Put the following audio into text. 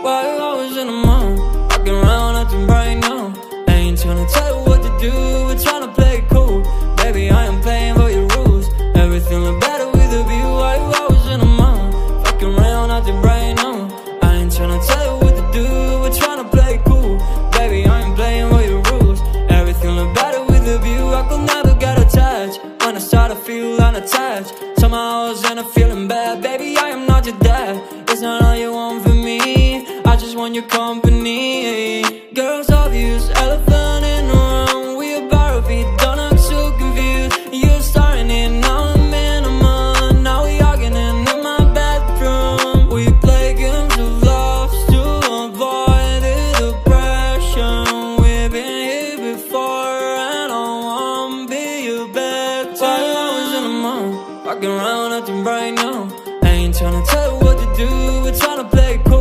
Why you always in the mood? Walking around acting right now. I ain't tryna tell you what to do, we're tryna play it cool. Baby, I am playing by your rules. Everything look better with a view. Why you always in the mood? Walking around acting right now. I ain't tryna tell you what to do, we're tryna play it cool. Baby, I ain't playing by your rules. Everything look better with a view. I could never get attached. When I start to feel unattached, somehow I was in a feeling bad. Baby, I am not your dad. It's not all you want from me, I just want your company. Girls obvious, elephant in the room. We about to be done, I'm so confused. You're starting it, now I'm in a month. Now we arguing in my bedroom. We play games of love to avoid the depression. We've been here before and I won't be your back. Why you always in the mood? Walking around acting right now. I ain't tryna tell you what to do, we're tryna play it cool.